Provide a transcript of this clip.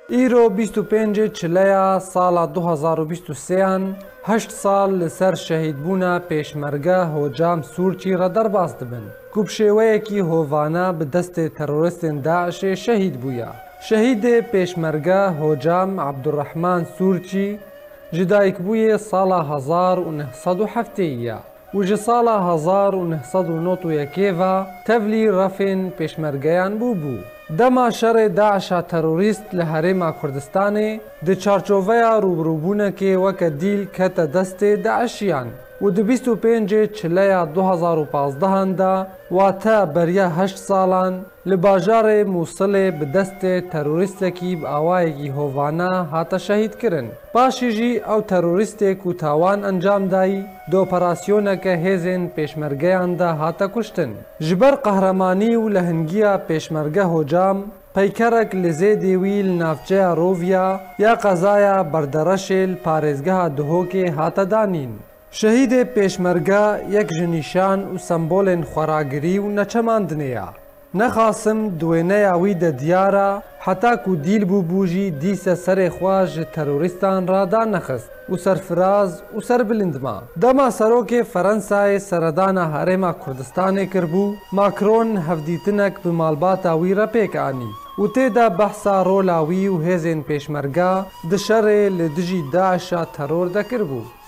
ایرو 25 چلیا سالا 2023 8 سال لسر شهید بونا پیشمرگه هوجام سورچی را درباز دبن. کوبشیوه کی هووانا به دست تروریست داعش شهید بویا. شهید پیشمرگه هوجام عبدالرحمن سورچی جدایک بوی سالا 1907 و جه سالا 1991 و تفلی رفین پیشمرگیان بو. دما شر داعش تروریست لحرم کردستان د چارچوبه روبروبونه که وک دیل کت دست داعشیان و د 25 چلیا 2015 دا و تا بریا 8 سالان لباجار موصل به دست تروریست کی بآوائگی هوانا هاتا شهید کرن. پاشی جی او تروریست کو تاوان انجام دایی دو اپراسیون که هیزن پیشمرگیان دا هاتا کشتن. جبر قهرمانی و لهنگیا پیشمرگه هوجام پیکرک لزه دیویل نافچه روویا یا قضایا بردرشل پارزگاه دهو که هاتا دانین. شهید پیشمرگه یک جنیشان و سمبول خوراگری و نچماندنیا. نخاسم دوینه اوی د دیارا حتی کو دیل بوجی دیس سر خواج تروریستان را دا نخست و سرفراز و سر بلندما. دما سروک فرانسای سردان حرم کردستان کربو ماکرون هفدیتنک به مالبات اوی را پیک آنی و تیدا بحثا رولاوی و هزین پیشمرگه د شر لدجی داعش ترور دا کربو.